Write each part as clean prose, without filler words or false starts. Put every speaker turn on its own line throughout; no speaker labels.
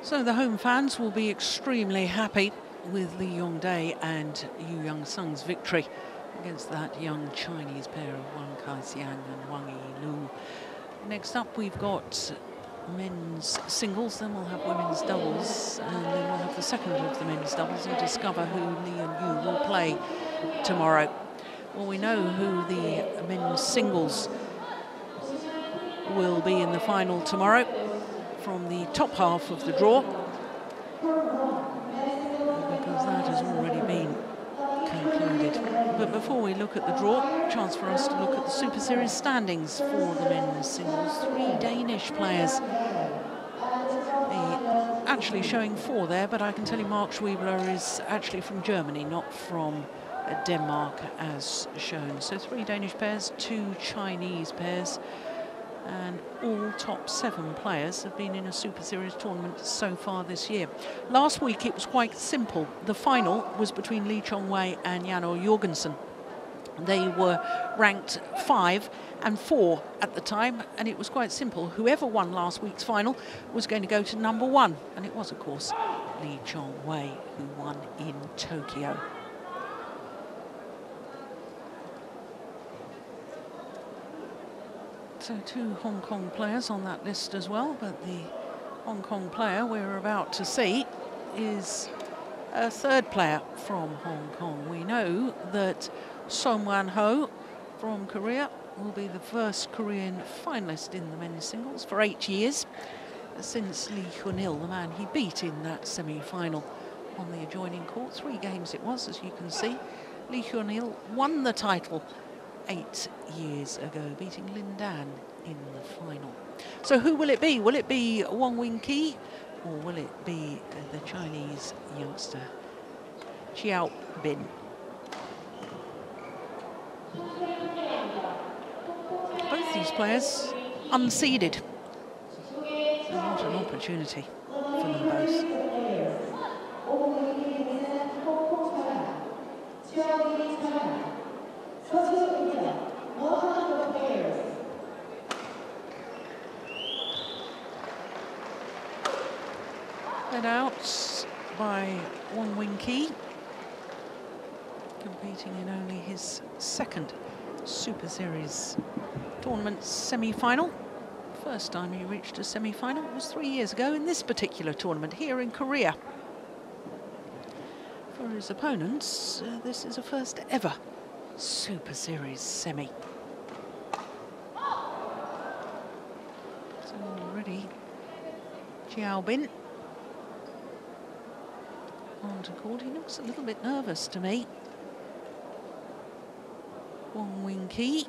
So the home fans will be extremely happy with Li Yongday and Yu Young-sung's victory against that young Chinese pair of Wang Kaixiang and Wang Yilu. Next up, we've got men's singles, then we'll have women's doubles, and then we'll have the second of the men's doubles and discover who Li and Yu will play tomorrow. Well, we know who the men's singles will be in the final tomorrow from the top half of the draw, because that has already been concluded. But before we look at the draw, chance for us to look at the Super Series standings for the men's singles. 3 Danish players. Actually showing 4 there, but I can tell you Mark Schwiebler is actually from Germany, not from Denmark as shown. So 3 Danish pairs, 2 Chinese pairs, and all top 7 players have been in a Super Series tournament so far this year. Last week it was quite simple. The final was between Lee Chong-wei and Jan-O Jorgensen. They were ranked 5 and 4 at the time, and it was quite simple. Whoever won last week's final was going to go to number 1, and it was, of course, Lee Chong-wei who won in Tokyo. So 2 Hong Kong players on that list as well, but the Hong Kong player we're about to see is a 3rd player from Hong Kong. We know that Son Wan-ho from Korea will be the first Korean finalist in the men's singles for 8 years, since Lee Hyun-il, the man he beat in that semi-final on the adjoining court. 3 games it was, as you can see. Lee Hyun-il won the title 8 years ago, beating Lin Dan in the final. So who will it be? Will it be Wong Wing-ki, or will it be the Chinese youngster Qiao Bin? Both these players unseeded. So what an opportunity for them both. Led out by Wong Wing-ki, competing in only his 2nd Super Series tournament semi-final. First time he reached a semi-final was 3 years ago in this particular tournament here in Korea. For his opponents, this is a first ever Super Series semi. So already Qiao Bin on to court. He looks a little bit nervous to me. Wong Wing-ki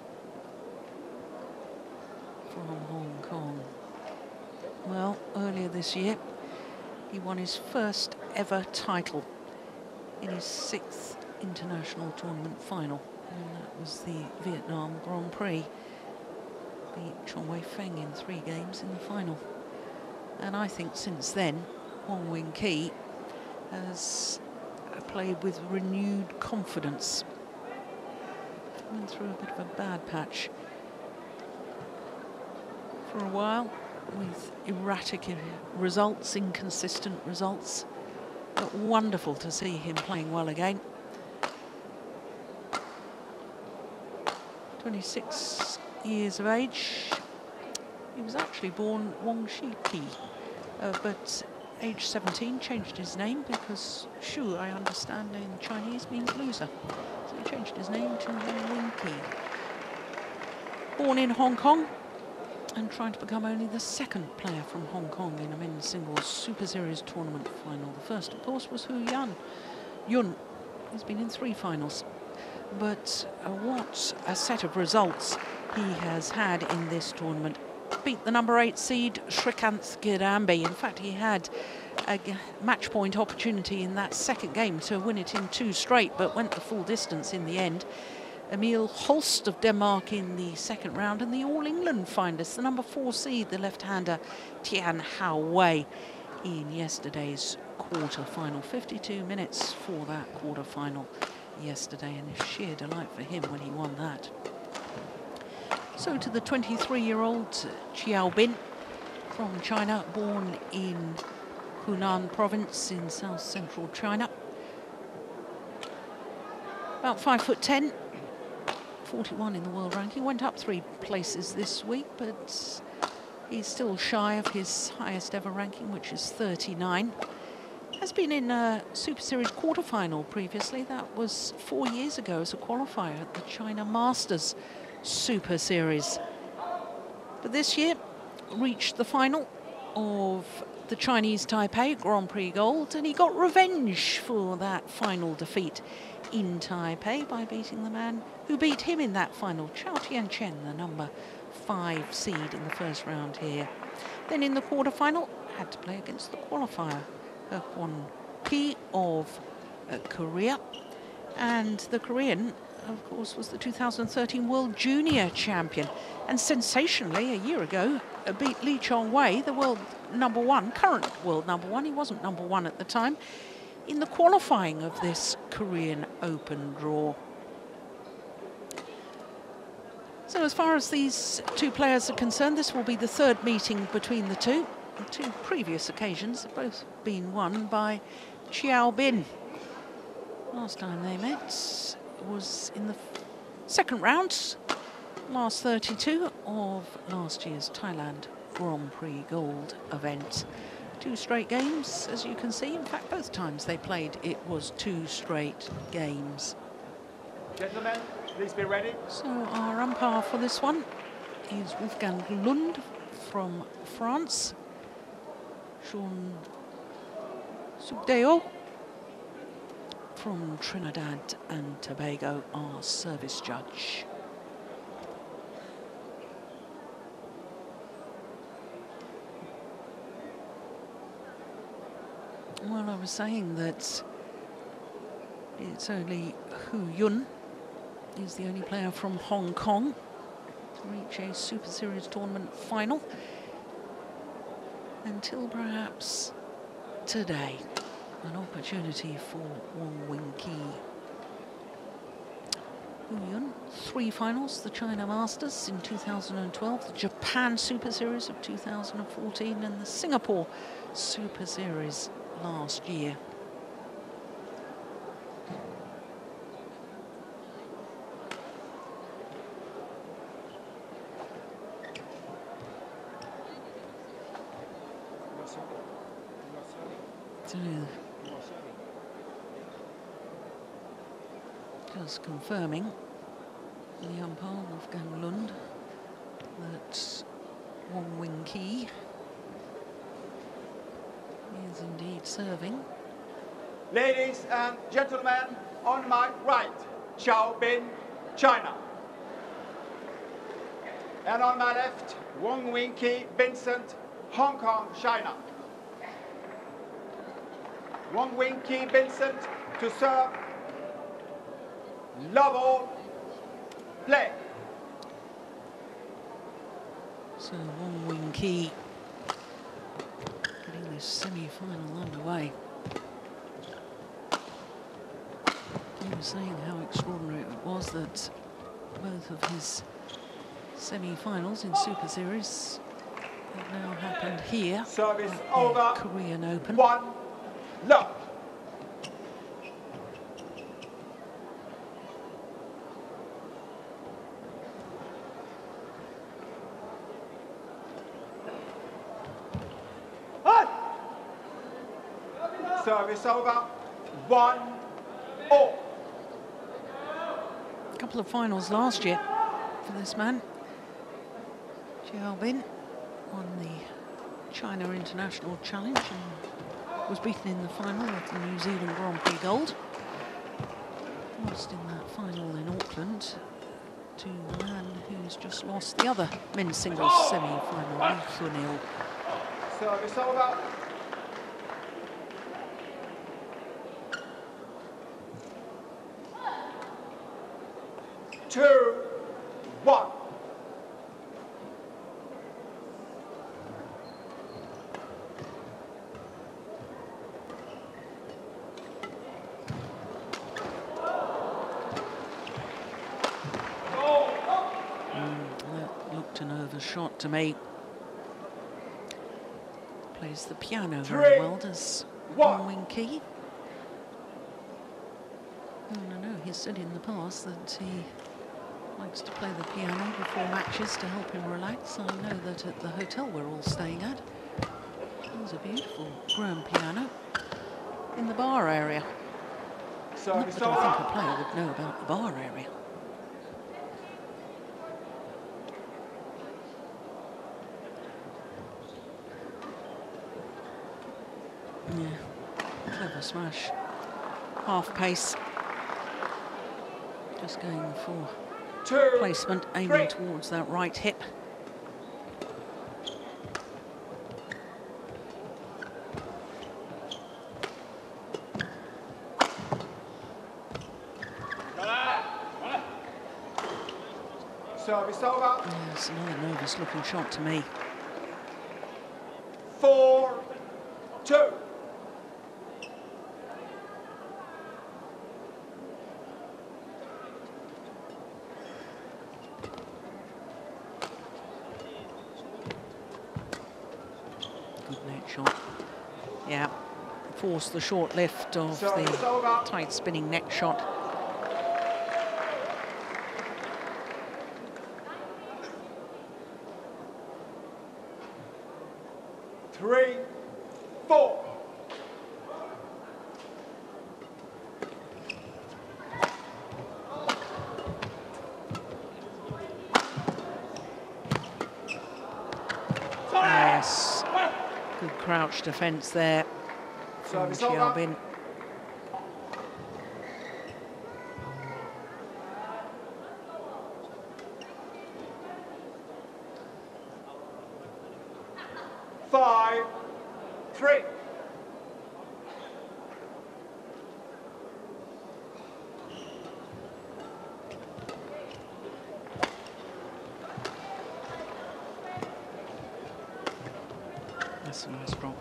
from Hong Kong. Well, earlier this year he won his first ever title in his 6th international tournament final, and that was the Vietnam Grand Prix. Beat Chong Wei Feng in 3 games in the final. And I think since then Wong Wing-ki has played with renewed confidence. Went through a bit of a bad patch for a while with erratic results, inconsistent results, but wonderful to see him playing well again. 26 years of age. He was actually born Wong Shi-ki, but age 17 changed his name because Shu, I understand in Chinese, means loser. So he changed his name to Wong Wing-ki. Born in Hong Kong and trying to become only the 2nd player from Hong Kong in a men's singles Super Series tournament final. The first, of course, was Hu Yun. He's been in 3 finals. But what a set of results he has had in this tournament. Beat the number 8 seed Srikanth Kirambi. In fact, he had a match point opportunity in that 2nd game to win it in 2 straight, but went the full distance in the end. Emil Holst of Denmark in the 2nd round, and the All England finalist, the number 4 seed, the left-hander Tian Hao Wei, in yesterday's quarter-final. 52 minutes for that quarter-final yesterday, and a sheer delight for him when he won that. So to the 23-year-old Qiao Bin from China, born in Hunan province in south-central China. About 5'10", 41 in the world ranking. Went up 3 places this week, but he's still shy of his highest ever ranking, which is 39. Has been in a Super Series quarterfinal previously. That was 4 years ago as a qualifier at the China Masters Super Series. But this year, reached the final of the Chinese Taipei Grand Prix Gold, and he got revenge for that final defeat in Taipei by beating the man who beat him in that final, Qiao, the number 5 seed in the first round here. Then in the quarterfinal, had to play against the qualifier, Wong of Korea. And the Korean, of course, was the 2013 World Junior Champion. And sensationally, a year ago, beat Lee Chong-wei, the world number 1, current world number 1. He wasn't number 1 at the time, in the qualifying of this Korean Open draw. So as far as these two players are concerned, this will be the 3rd meeting between the two. The 2 previous occasions have both been won by Qiao Bin. Last time they met was in the 2nd round, last 32 of last year's Thailand Grand Prix Gold event. 2 straight games, as you can see. In fact, both times they played, it was 2 straight games.
Gentlemen, please be ready.
So our umpire for this one is Wolfgang Lund from France. Sean Subdeo from Trinidad and Tobago, our service judge. Well, I was saying that it's only Hu Yun is the only player from Hong Kong to reach a Super Series tournament final until perhaps today. An opportunity for Wong Wing-ki. Hu Yun, 3 finals, the China Masters in 2012, the Japan Super Series of 2014, and the Singapore Super Series last year. Just confirming the umpire, Wolfgang Lund, that Wong Wing-ki is indeed serving.
Ladies and gentlemen, on my right, Qiao Bin, China. And on my left, Wong Wing-ki, Vincent, Hong Kong, China. Wong Wing-ki, Vincent, to serve. Love all. Play.
So Wong Wing-ki getting this semi-final underway. He was saying how extraordinary it was that both of his semi-finals in Super Series have now happened here.
Service
at the
over.
Korean Open.
1 love. Service over. 1-all.
A couple of finals last year for this man. Qiao Bin won the China International Challenge and was beaten in the final of the New Zealand Grand Prix Gold. Lost in that final in Auckland to the man who's just lost the other men's singles semi-final, Lee Chun-il.
Service over. 2-1.
That looked an over shot to me. Plays the piano very well, does Wong Qi. And I know he's said in the past that he likes to play the piano before matches to help him relax. I know that at the hotel we're all staying at, there's a beautiful grand piano in the bar area. Not that I think a player would know about the bar area. Yeah, clever smash. Half pace. Just going for placement, aiming towards that right hip.
Service over.
Yes, another nervous looking shot to me.
4-2.
Good net shot. Yeah, force the short lift of the tight spinning neck shot. Yes, good crouch defence there from Qiao.
5-3.
That's a nice drop.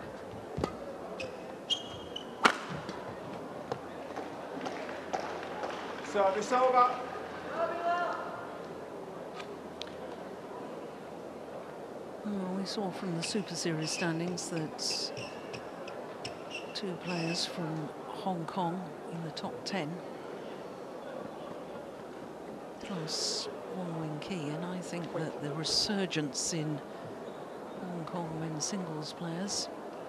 Service over.
Well, we saw from the Super Series standings that 2 players from Hong Kong in the top 10, plus Wong Qi, and I think that the resurgence in Hong Kong men's singles players.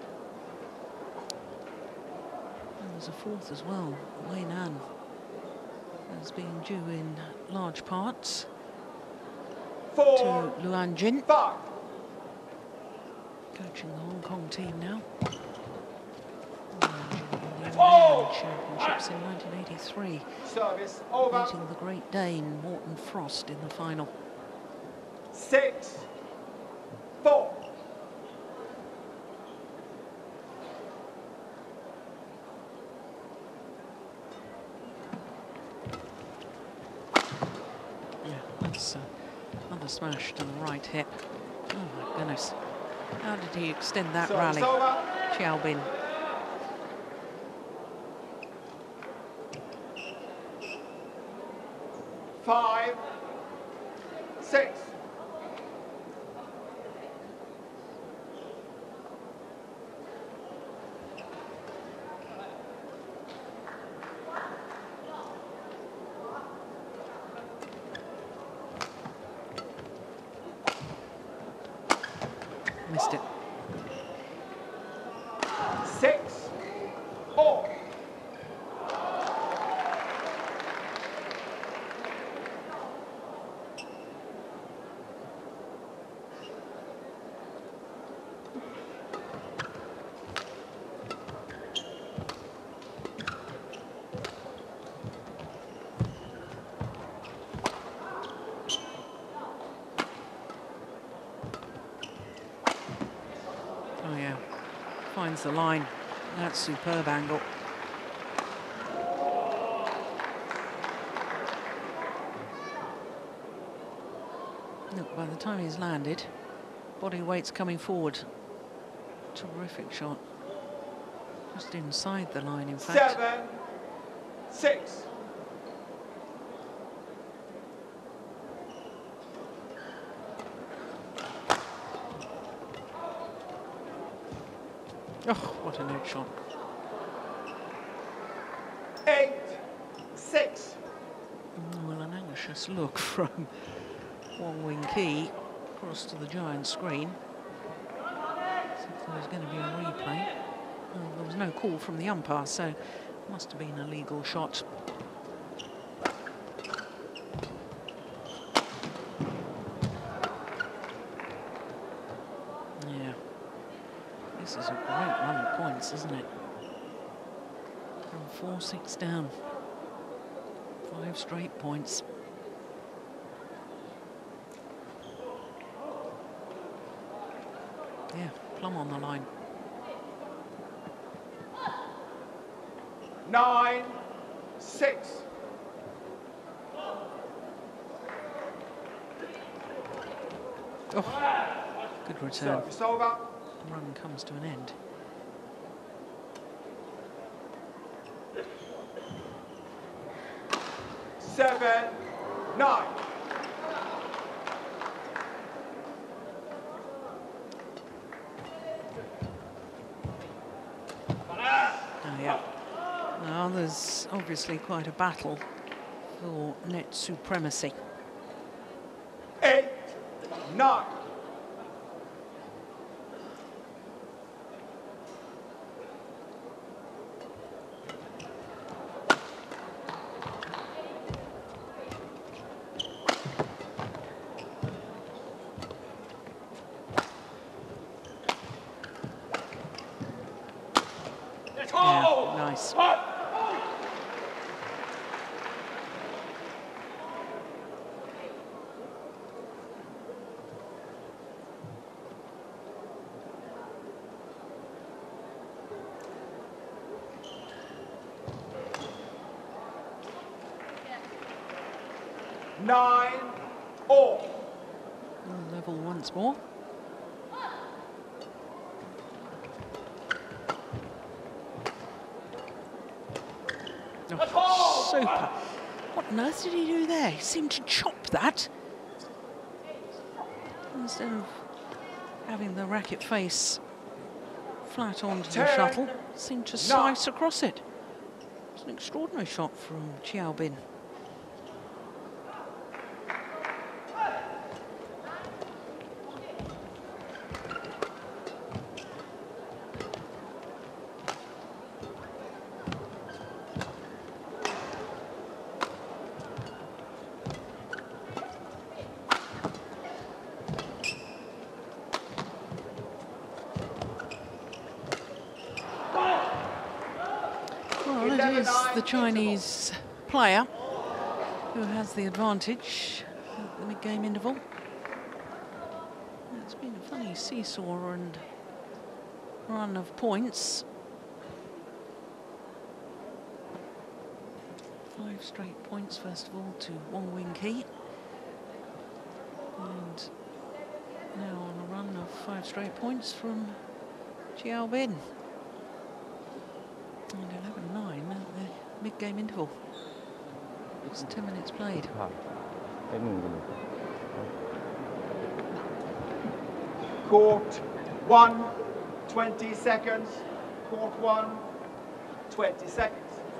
And there's a 4th as well, Wei Nan, has been due in large parts to Luan Jin, coaching the Hong Kong team now. BWF Championships in 1983,
Service over.
beating the Great Dane Morton Frost in the final.
6-4.
Yeah, that's another smash to the right hip. Oh my goodness. How did he extend that rally, Qiao Bin?
Five, 6.
Missed it.
6-4.
Oh yeah, finds the line. That's superb angle. Look, by the time he's landed, body weight's coming forward. Terrific shot. Just inside the line, in fact.
7-6.
Oh, what a net shot.
8-6.
Well, an anxious look from Wong Ki across to the giant screen. As if there was going to be a replay. Well, there was no call from the umpire, so it must have been a legal shot. Yeah. This is a great run of points, isn't it? From 4-6 down. 5 straight points. Yeah, plumb on the line.
9-6.
Oh, good return.
Service over.
The run comes to an end.
Seven, 9.
Oh, yeah. Now there's obviously quite a battle for net supremacy.
8, 9.
Yeah, nice.
Nine, all.
Level once more. Oh, super. What on earth did he do there? He seemed to chop that. Instead of having the racket face flat onto the shuttle, seemed to slice across it. It's an extraordinary shot from Qiao Bin. Well, it is the Chinese player who has the advantage at the mid-game interval. It's been a funny seesaw and run of points. 5 straight points, first of all, to Wong Ki. And now on a run of 5 straight points from Qiao Bin. And 11-9 at the mid-game interval. It's 10 minutes played.
Court 1, 20 seconds. Court 1, 20 seconds.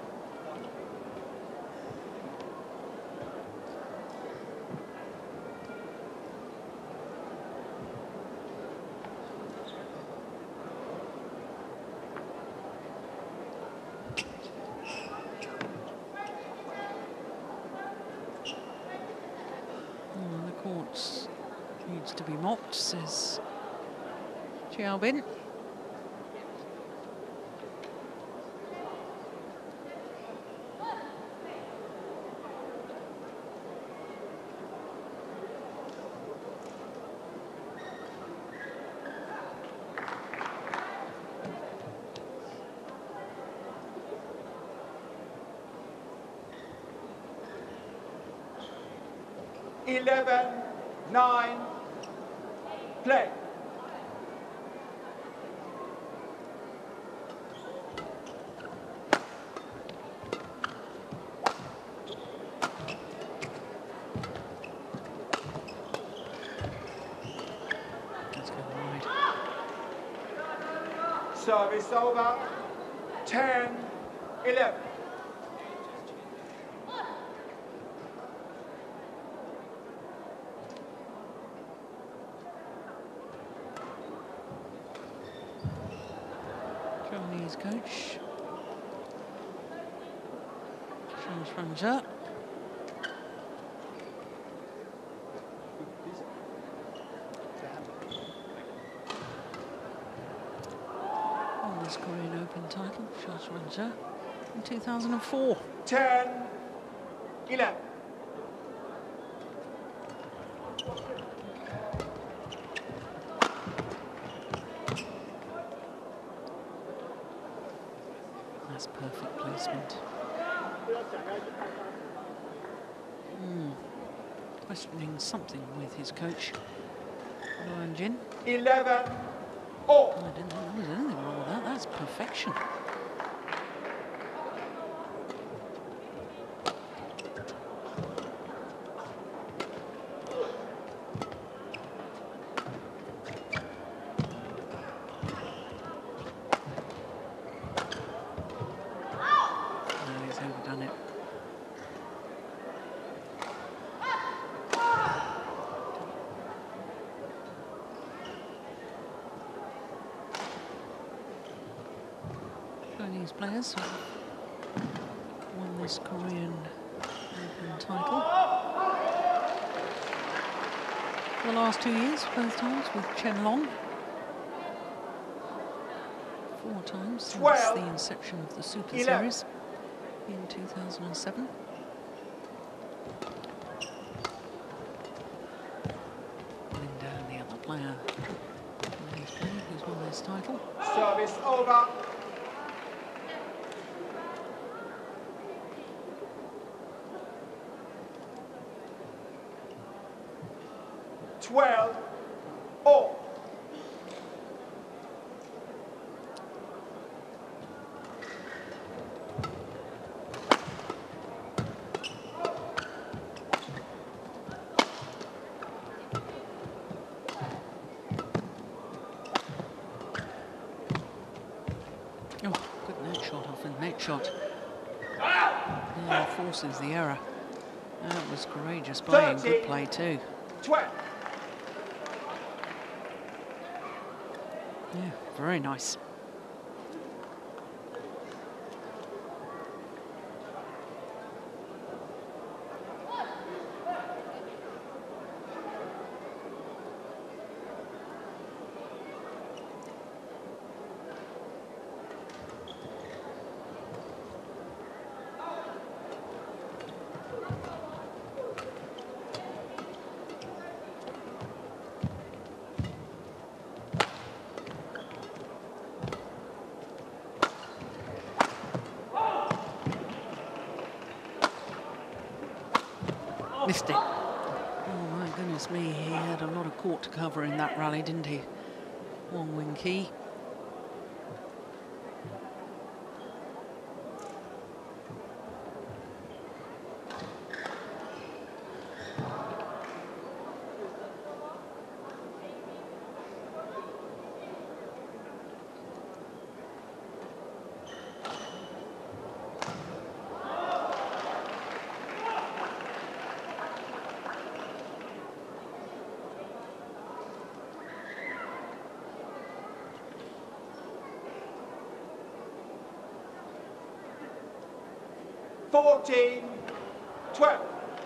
The court needs to be mocked, says Qiao Bin.
Eleven, 9, play.
Let's go wide.
Service over. 10-11.
Chinese coach. Runs up. On this Korean Open title, Charles runs up in 2004.
10-11.
That's perfect placement. Questioning something with his coach, Wong.
11
I
all.
didn't think there was anything wrong with that. That's perfection. No, he's overdone it. Chinese players won this Korean Open title the last 2 years, both times with Chen Long. 4 times since the inception of the Super Series in 2007. Pulling down the other player who's won this title.
Service over. 12 all.
Oh, good net shot off a net shot. Yeah, forces the error. That was courageous play and good play too.
12.
Yeah, very nice. Missed it. Oh my goodness me, he had a lot of court to cover in that rally, didn't he? Wong Ki.
Fourteen, 12.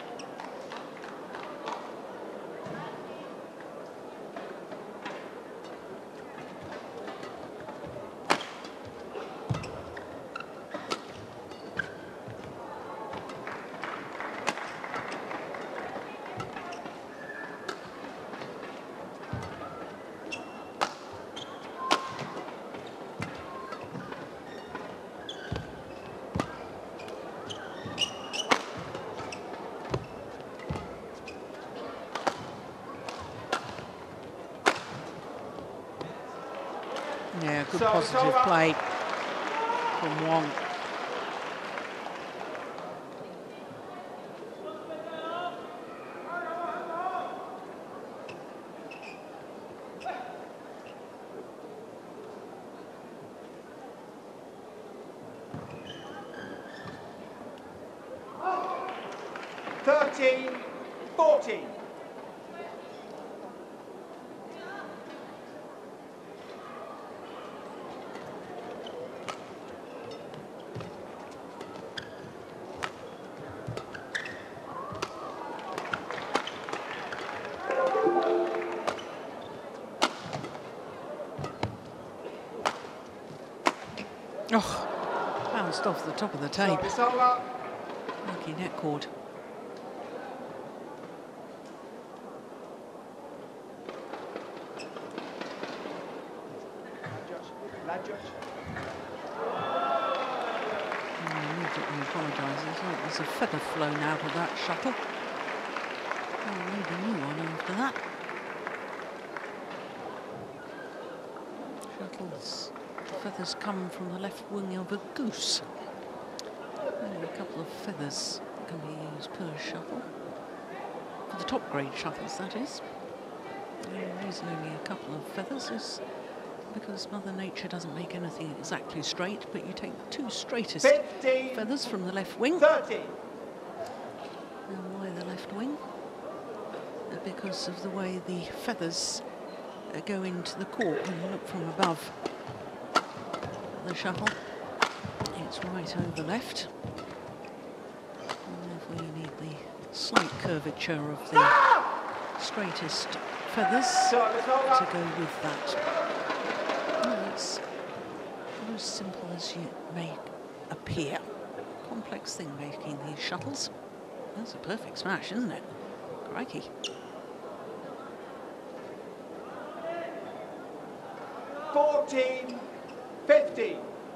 Yeah, good positive play from Wong.
15-14.
Oh, bounced off the top of the tape.
Service over.
Lucky net cord.
Lad judge.
Immediately apologises. Oh, there's a feather flown out of that shuttle. Oh, need a new one after that. Shuttles. Feathers come from the left wing of a goose. Only a couple of feathers can be used per shuttle. For the top grade shuttles, that is. The reason only a couple of feathers is because Mother Nature doesn't make anything exactly straight, but you take the two straightest
15,
feathers from the left wing.
30.
And why the left wing? Because of the way the feathers go into the court when you look from above the shuttle. It's right over left. And therefore you need the slight curvature of the straightest feathers to go with that. No, it's not as simple as it may appear. Complex thing making these shuttles. That's a perfect smash, isn't it? Crikey.
$14, $50.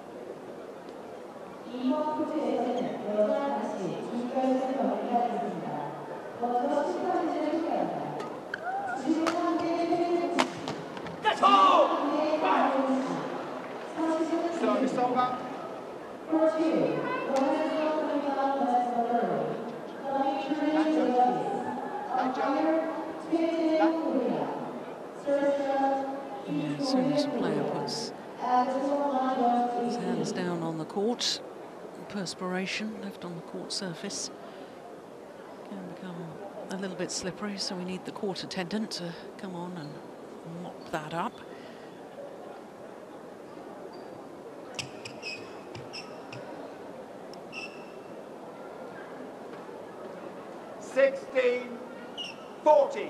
Let's go! Service over.
Yeah, as soon as a player puts his hands down on the court, perspiration left on the court surface can become a little bit slippery, so we need the court attendant to come on and mop that up.
$16-14.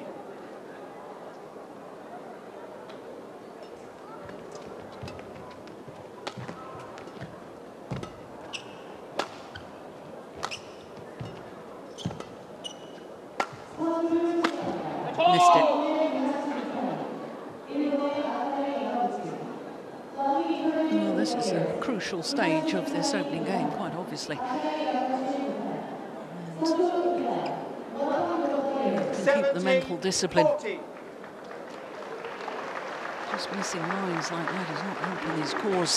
Missed it. Well, this is a crucial stage of this opening game, quite obviously. And keep the mental discipline.
40.
Just missing lines like that is not helping his cause.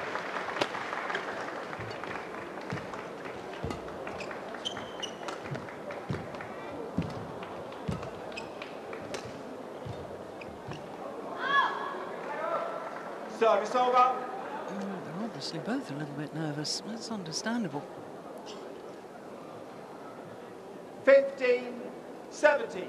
Service over.
They're obviously both a little bit nervous. That's understandable.
15-17.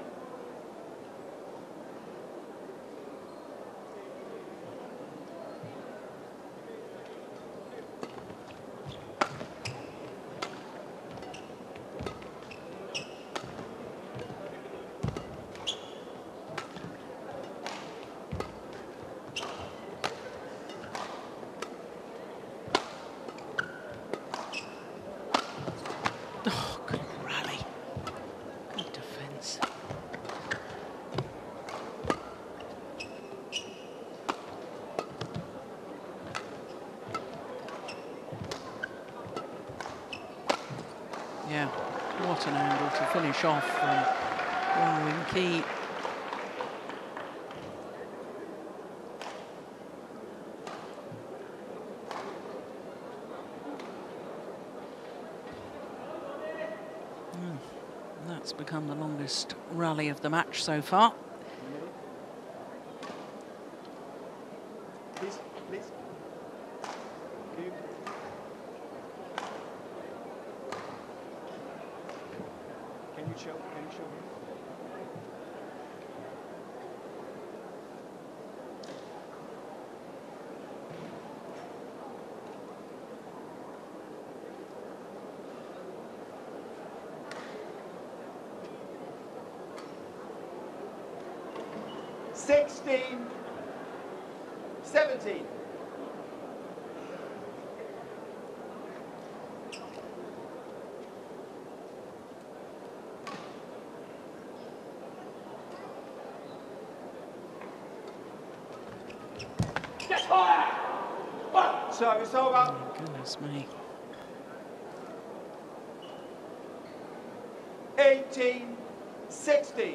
Oh, good rally. Good defence. Yeah, what an angle to finish off from Wong and Qiao. That's become the longest rally of the match so far.
Please, please. Can you You show. Can you show him? Sixteen, 17. Service over.
Oh, goodness me.
18, 16.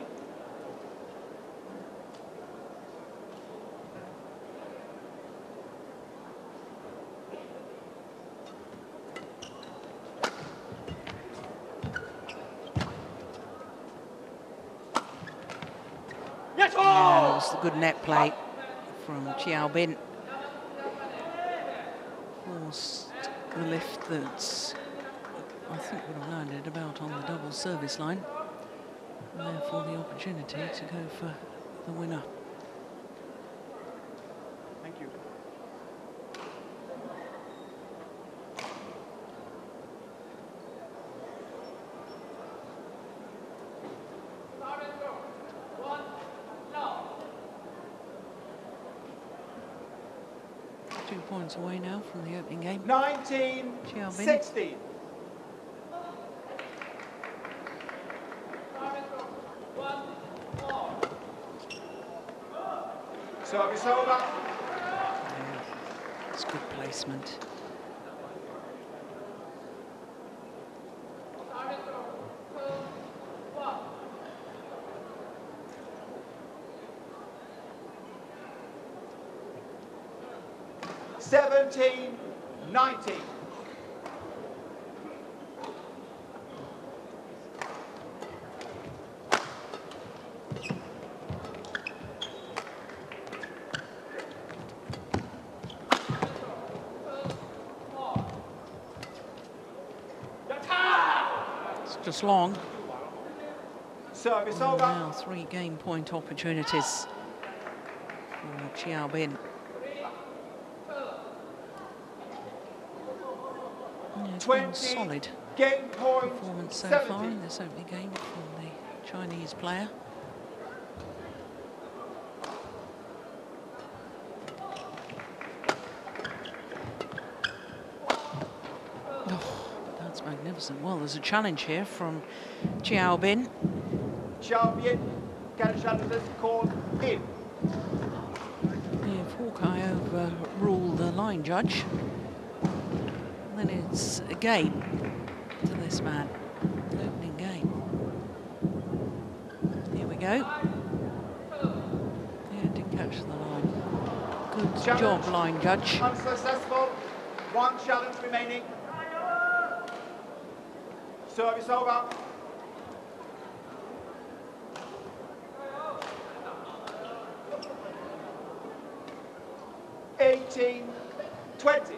Yeah, it was the good net play from Qiao Bin. Forced the lift that I think would have landed about on the double service line. And therefore the opportunity to go for the winner.
Thank you.
Points away now from the opening game.
19, 16. Service over.
Yeah, it's good placement.
Seventeen, 19.
It's just long.
Service
And
over.
now 3 game point opportunities for Qiao Bin. Yeah, it's been
20
solid
game point
performance so
70.
far in this opening game from the Chinese player. Oh, that's magnificent. Well, there's a challenge here from Qiao Bin.
Qiao Bin, can challenges called in.
If Hawkeye overruled the line judge, then it's a game to this man. Opening game. Here we go. Yeah, didn't catch the line. Good
Challenge
job, line judge.
Unsuccessful. 1 challenge remaining. Service over. Eighteen, 20.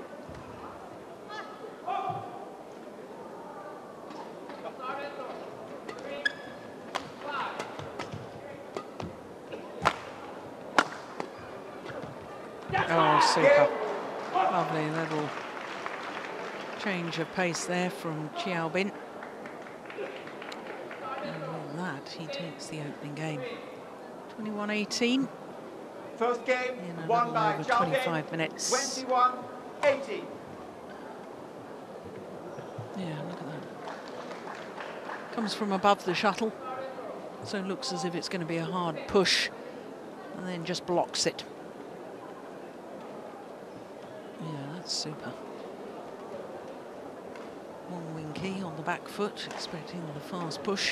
Oh, super. Lovely little change of pace there from Qiao Bin. And with that, he takes the opening game. 21-18.
First game
In a
won
little
by
over
Qiao
25
Bin,
minutes.
21-18.
Yeah, look at that. Comes from above the shuttle, so it looks as if it's going to be a hard push, and then just blocks it. Yeah, that's super. Wong wing key on the back foot, expecting the fast push.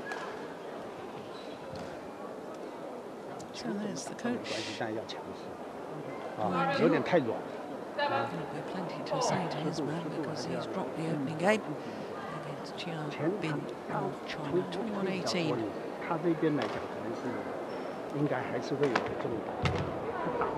So there's the coach. There'll be plenty to say to his man because he's dropped the opening game against Qiao Bin of China, 21-18.
他这边来讲，可能是应该还是会有这种把握。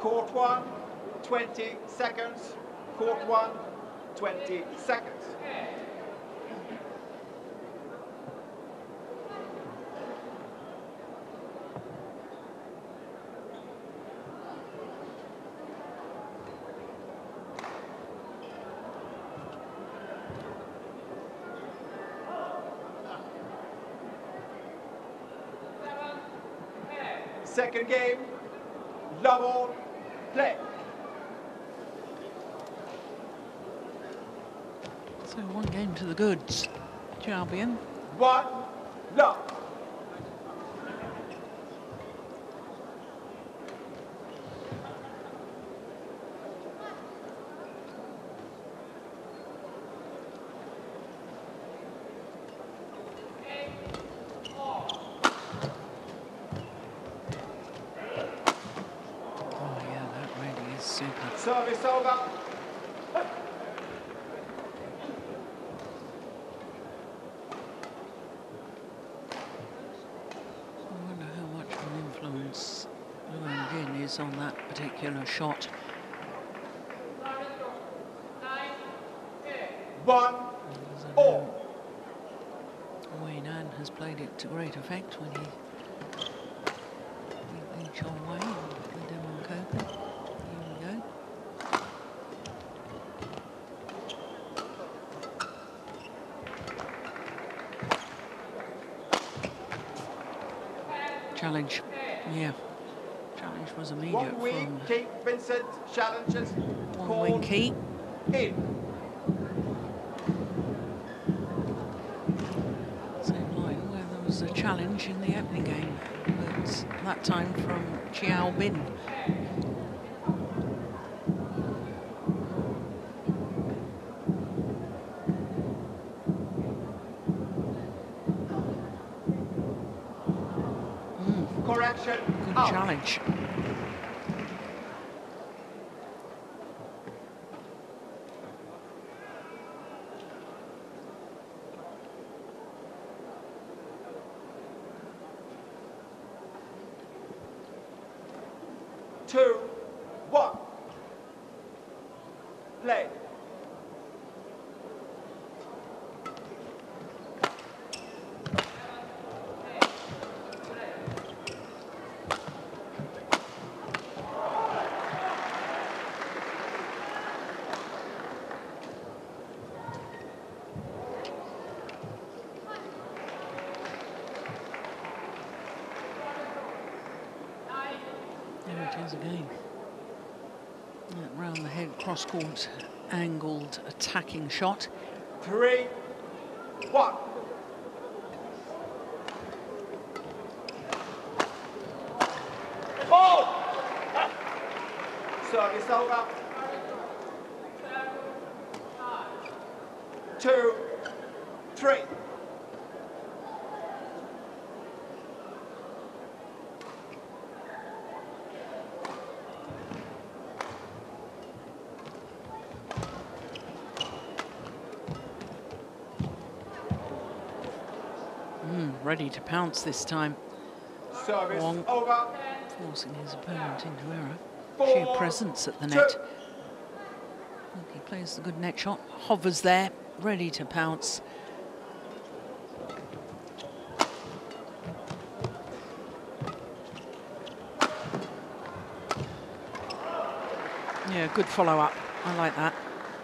Court 1, 20 seconds. Court 1, 20 seconds. Second game, love all, play.
So 1 game to the goods. Qiao Bin.
1, love.
Super.
Service over.
I wonder how much of an influence Wong is on that particular shot.
1 all.
Wayne Ann has played it to great effect when he beat Qiao Wei in the Denmark Open. Here we go. Challenge. Yeah. Challenge was immediate
Wong
from
Key, Vincent challenges.
Wong Key.
In.
Same line where there was a challenge in the opening game, but that time from Qiao Bin.
Correction.
Good
out.
challenge.
Two, 1. Play.
There it is again. That round the head, cross-court, angled, attacking shot.
3, 1. Oh! Service over. 2, 3.
Ready to pounce this time.
Service
Wong
over.
forcing his opponent into error.
4,
Sheer presence at the net.
2.
He plays the good net shot, hovers there, ready to pounce. Yeah, good follow-up. I like that.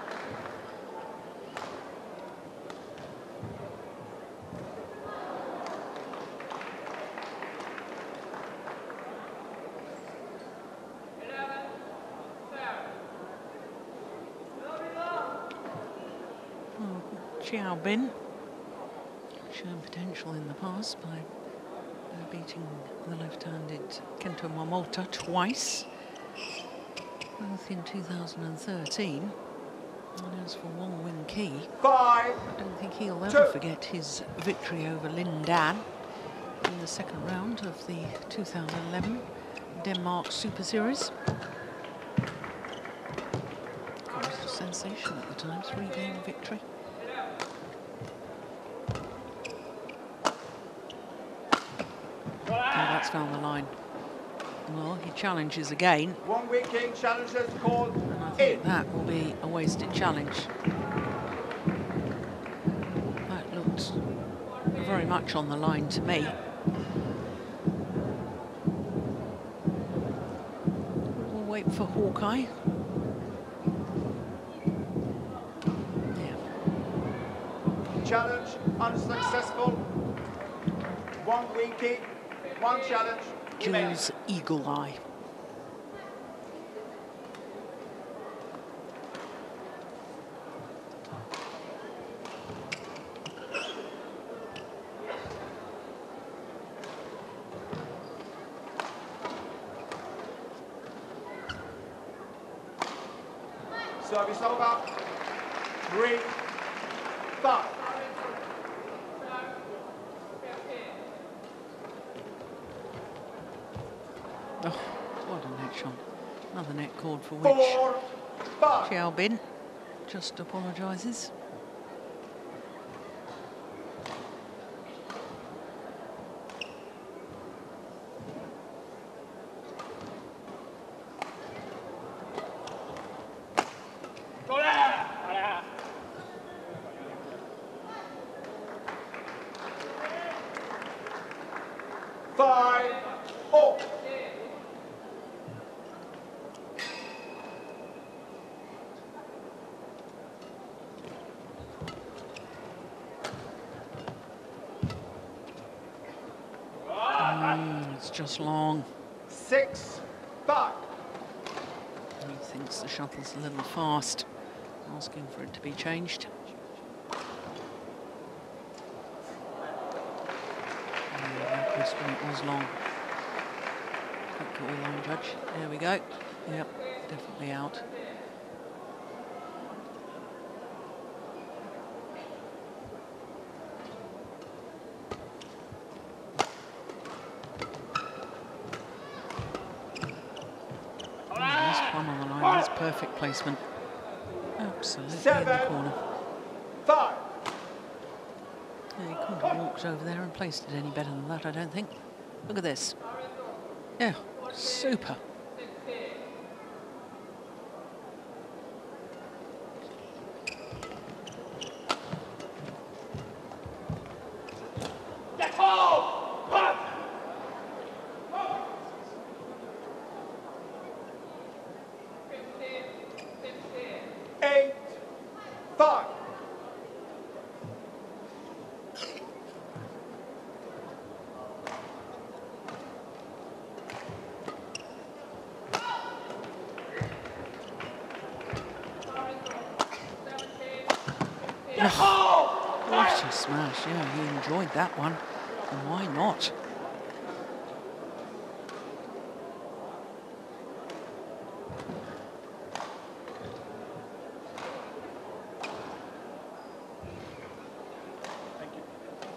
Qiao Bin, shown potential in the past by beating the left-handed Kento Momota twice, both in 2013. And as for Wong Wing Key,
5,
I don't think he'll ever
2.
forget his victory over Lin Dan in the second round of the 2011 Denmark Superseries. Caused a sensation at the time, 3-game victory. Oh, that's down the line. Well, he challenges again.
Wong King challenges called
And I think
in.
that will be a wasted challenge. That looked very much on the line to me. We'll wait for Hawkeye. Yeah.
Challenge unsuccessful. Wong King, one challenge.
Jules Eagle Eye.
Service over. 3, 5.
Oh, what a net shot. Another net called for which
4, 5.
Qiao Bin just apologises. It's just long.
6, 5.
He thinks the shuttle's a little fast, asking for it to be changed. That question, it was long. Quick call, line judge. There we go. Yep, definitely out. Perfect placement. Absolutely
7,
in the corner.
5.
Yeah, he couldn't have walked over there and placed it any better than that, I don't think. Look at this. Yeah, super. Oh, what a smash. Yeah, he enjoyed that one. And why not?
Thank you.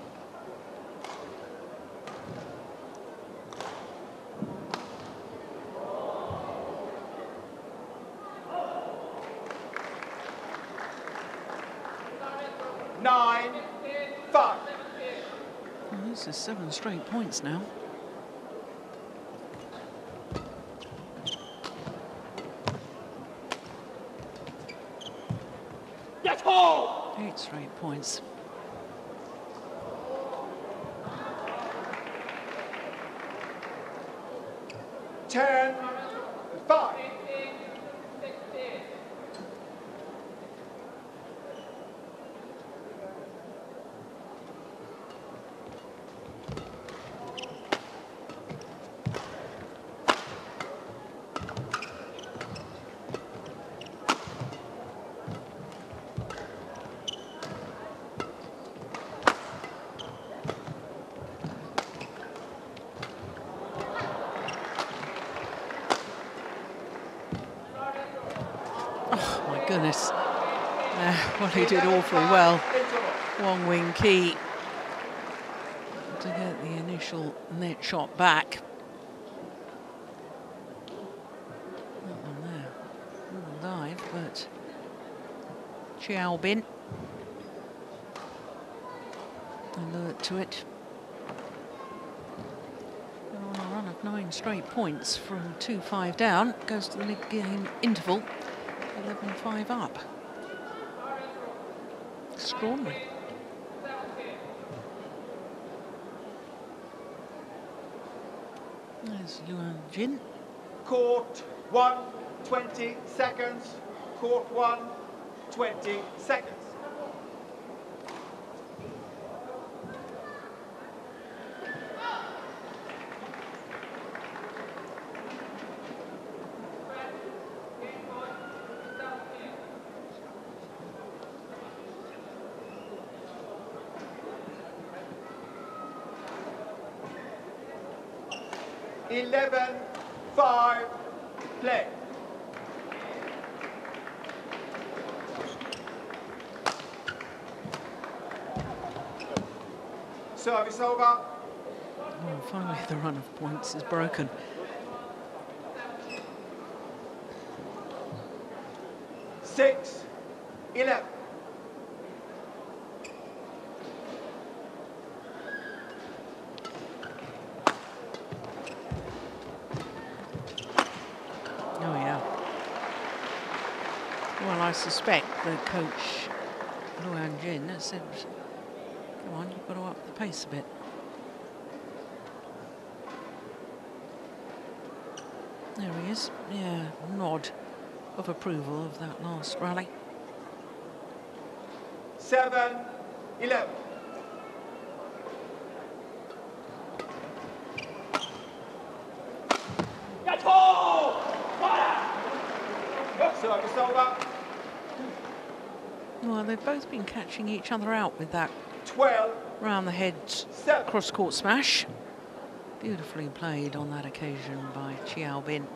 Nine, 5.
Well, this is 7 straight points now.
Yes, ho!
8 straight points.
Ten, 5.
Goodness. Well, he did awfully well. Wong Wing Ki to get the initial net shot back. That one there. Little dive, but Qiao Bin alert to it. On a run 9 straight points from 2-5 down. Goes to the mid-game interval, 11-5 up. Extraordinary. There's Luan Jin.
Court 1, 20 seconds. Court 1, 20 seconds. Eleven, 5, play. Service over.
Oh, finally the run of points is broken.
Six, 11.
Oh, yeah. Well, I suspect the coach, Luan Jin, has said, come on, you've got to up the pace a bit. There he is. Yeah, nod of approval of that last rally.
7, 11. Service over.
Well, they've both been catching each other out with that
12,
round the head
7.
cross-court smash. Beautifully played on that occasion by Qiao Bin.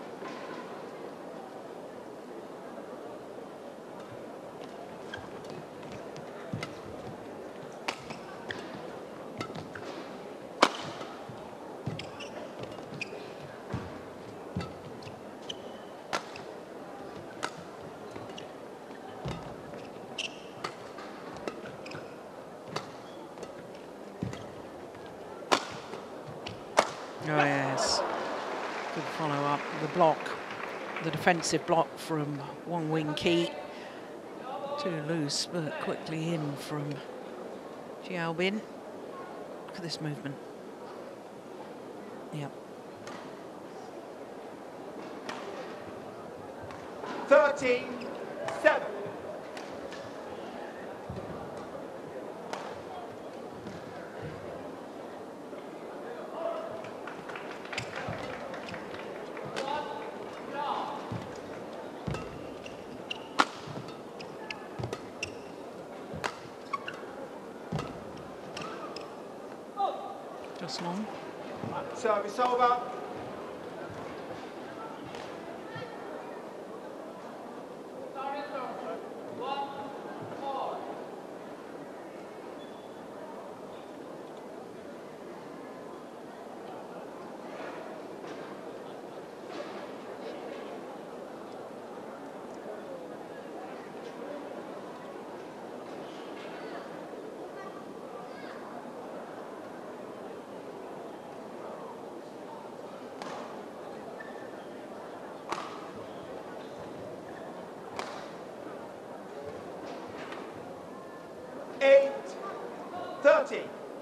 Oh, yes. Good follow-up. The block, the defensive block from Wong Wing Ki. Too loose, but quickly in from Qiao Bin. Look at this movement. Yep.
13, 7.
Just long.
Service over. Eight, 30.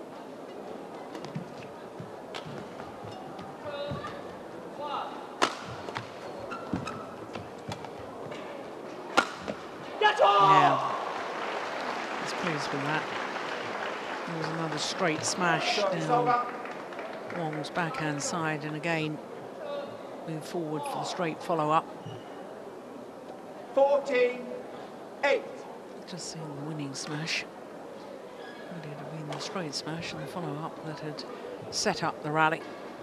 Yeah. He's pleased with that. There was another straight smash down Wong's backhand side, and again move forward for the straight follow-up.
14, 8.
Just seeing the winning smash. Really it had been the straight smash and the follow-up that had set up the rally.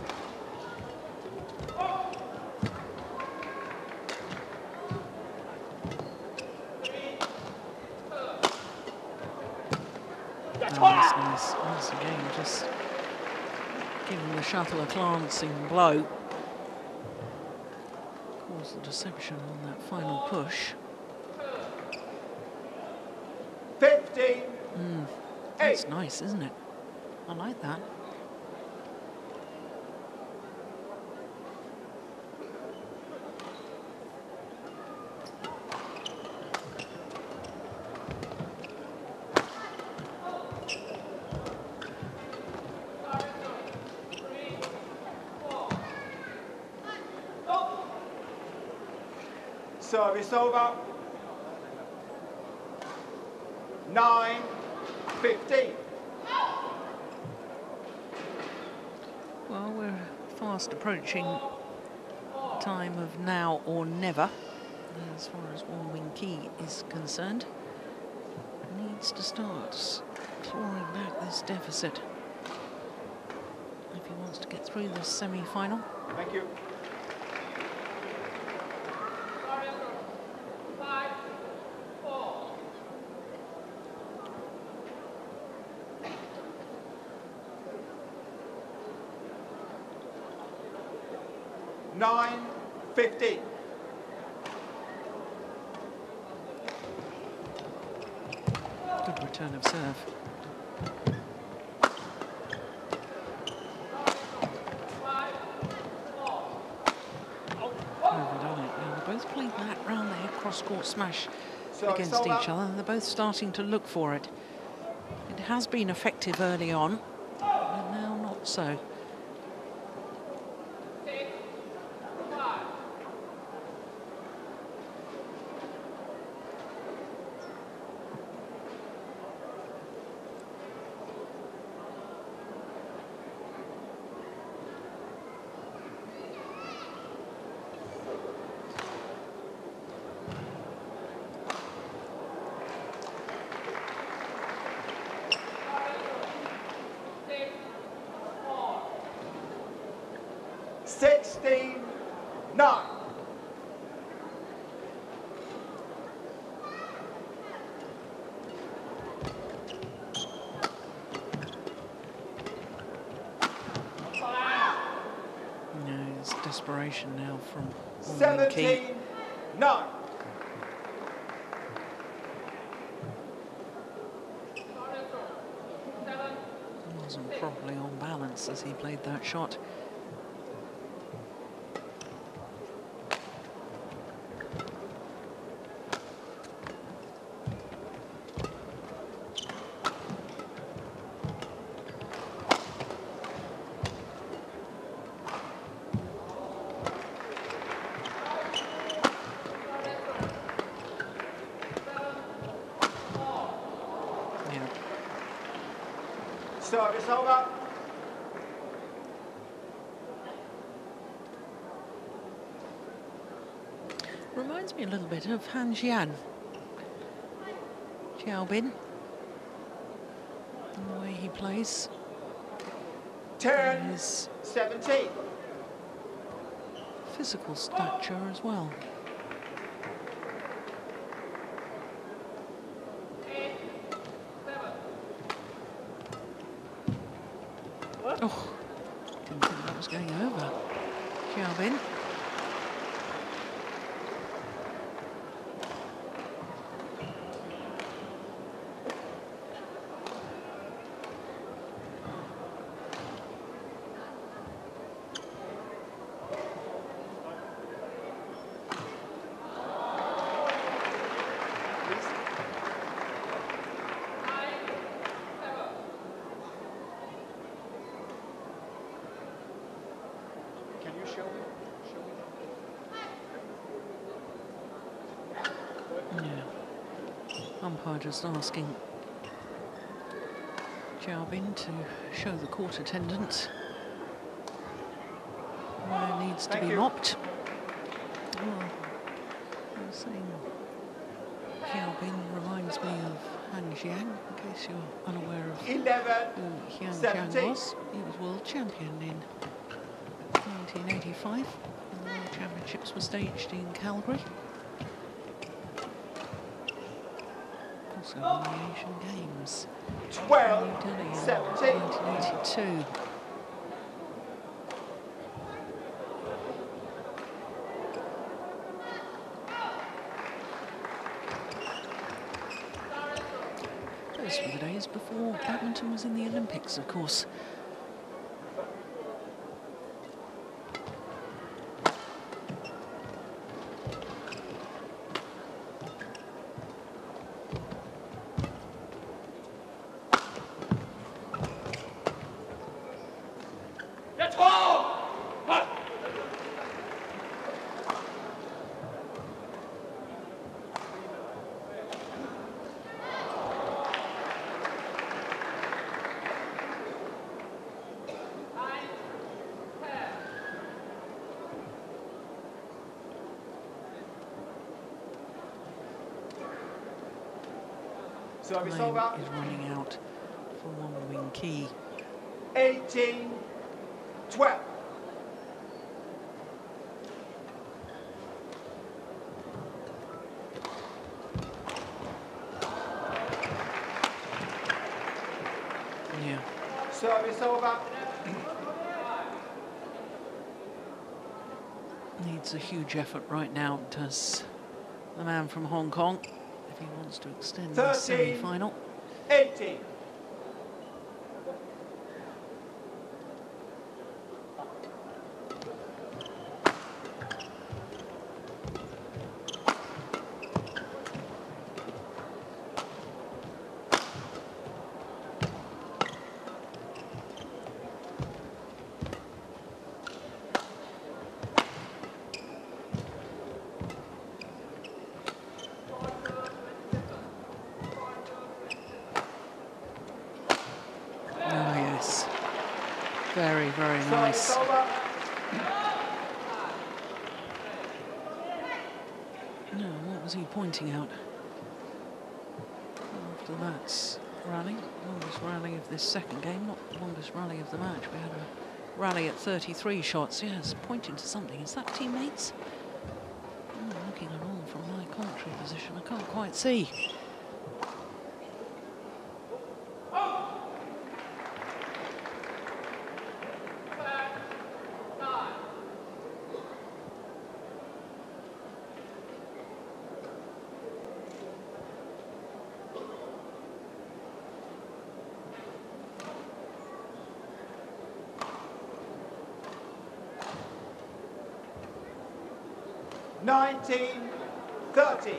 That's nice. Once again, just giving the shuttle a glancing blow. Caused the deception on that final push.
15,
That's nice, isn't it? I like that.
Service over. 9-15.
Well, we're fast approaching time of now or never as far as Wong is concerned. Needs to start clawing back this deficit if he wants to get through the semi-final.
Thank you. Nine, 15.
Good return of serve. Overdone it. Now, they both played that round the head cross-court smash against each other, and they're both starting to look for it. It has been effective early on, but now not so. Desperation now from
17-9.
Wasn't properly on balance as he played that shot.
Service over.
Reminds me a little bit of Han Qian. Qiao Bin. And the way he plays.
10-17.
Physical stature as well. Oh, didn't think that was going over. Qiao Bin. Umpire just asking Qiao Bin to show the court attendants where it needs to be mopped. Oh, I was saying Qiao Bin reminds me of Han Qian, in case you're unaware of who Han Qian was. He was world champion in 1985, and the World Championships were staged in Calgary. Also won the Asian Games.
12-17.
1982. Those were the days before badminton was in the Olympics, of course.
Service
time
over.
is running out for Wong Ki.
18-12.
Yeah.
Service over.
Needs a huge effort right now, does the man from Hong Kong, if he wants to extend the
13,
semi-final.
18.
Oh, yes. Very, very nice.
Service over.
No, what was he pointing out? After that rally, longest rally of this second game, not the longest rally of the match. We had a rally at 33 shots. Yes, pointing to something. Is that teammates? Oh, looking at all from my commentary position, I can't quite see.
Nineteen, 30.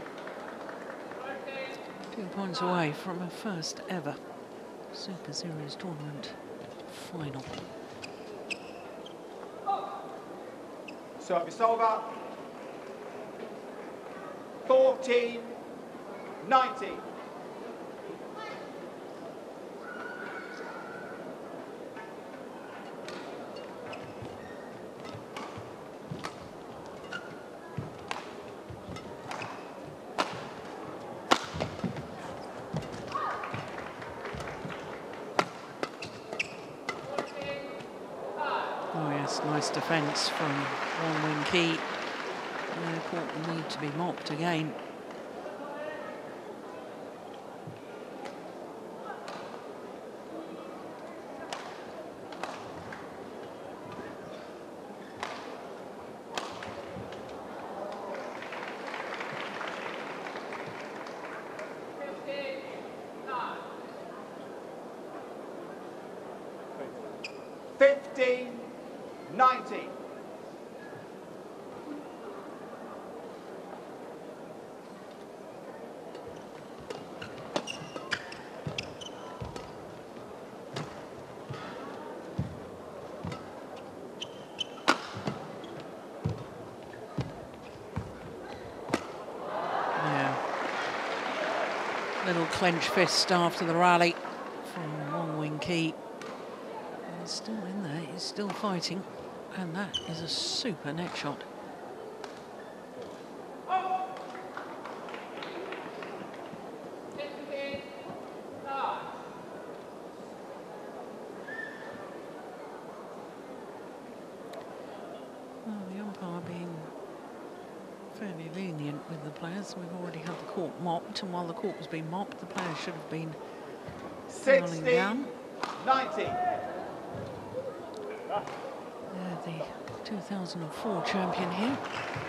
2 points away from a first ever Super Series tournament final.
Service over. 14, 19.
Oh yes, nice defence from Wong Ki. Caught the need to be mopped again.
Fifteen, 19.
Little clenched fist after the rally from Wong Ki. He's still in there, he's still fighting, and that is a super net shot. Well, the umpire being fairly lenient with the players. We've already had the court mopped, and while the court was being mopped, the players should have been rolling
16,
down.
19.
The 2004 champion here.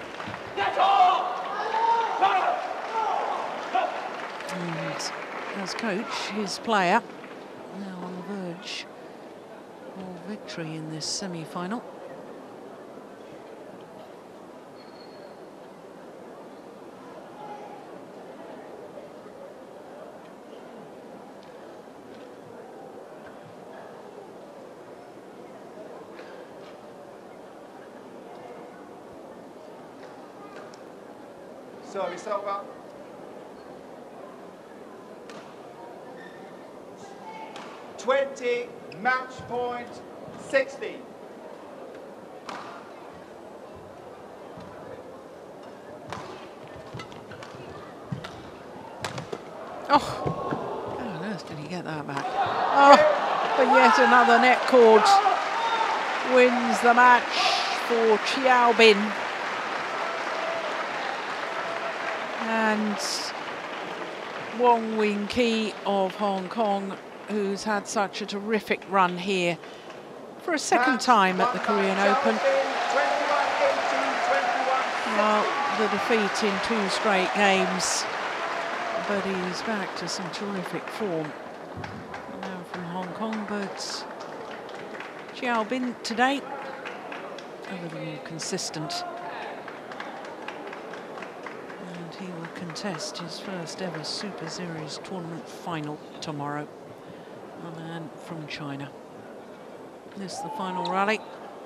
And as coach, his player now on the verge of victory in this semi-final.
Service over. 20, match point, 60.
Oh, he get that back? Oh, but yet another net cord wins the match for Qiao Bin. And Wong Wing-Ki of Hong Kong, who's had such a terrific run here for a second time at the Korean Open. Well, the defeat in 2 straight games, but he's back to some terrific form now from Hong Kong. But Qiao Bin today a little more consistent, and he will contest his first ever Super Series tournament final tomorrow. A man from China. This is the final rally.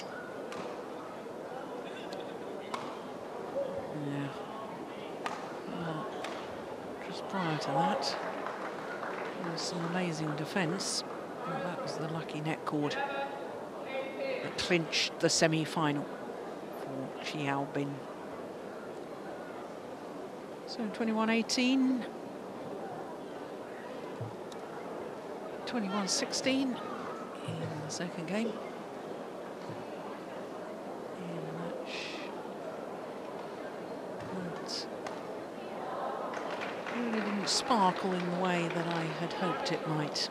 Yeah. Well, just prior to that, there was some amazing defence. Well, that was the lucky net cord that clinched the semi-final for Qiao Bin. So 21-18, 21-16 in the second game. In a match that really didn't sparkle in the way that I had hoped it might.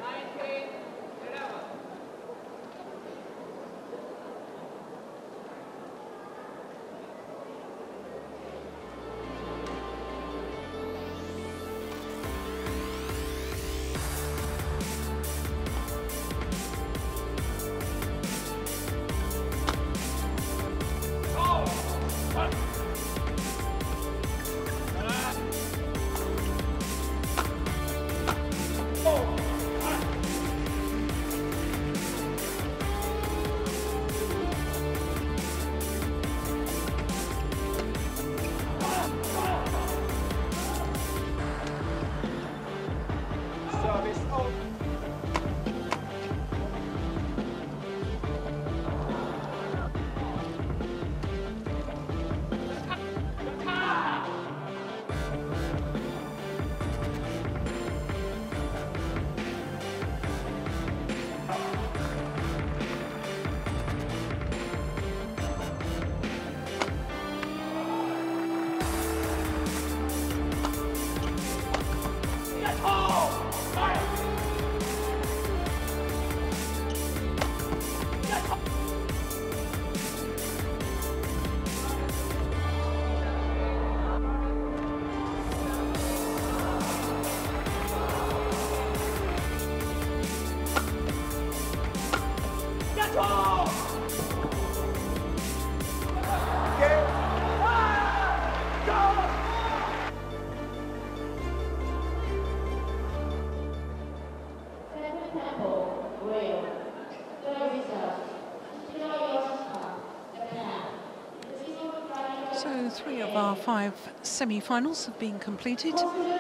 So 3 of our 5 semi-finals have been completed.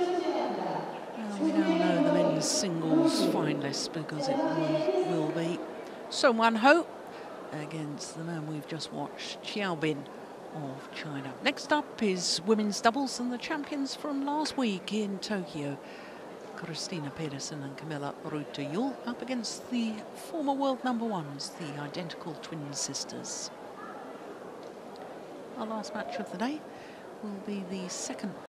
We now know the men's singles finalists, because it will be Song Wan-ho against the man we've just watched, Qiao Bin of China. Next up is women's doubles and the champions from last week in Tokyo, Christina Pedersen and Camilla Rutte-Yul, up against the former world #1s, the identical twin sisters. Our last match of the day will be the second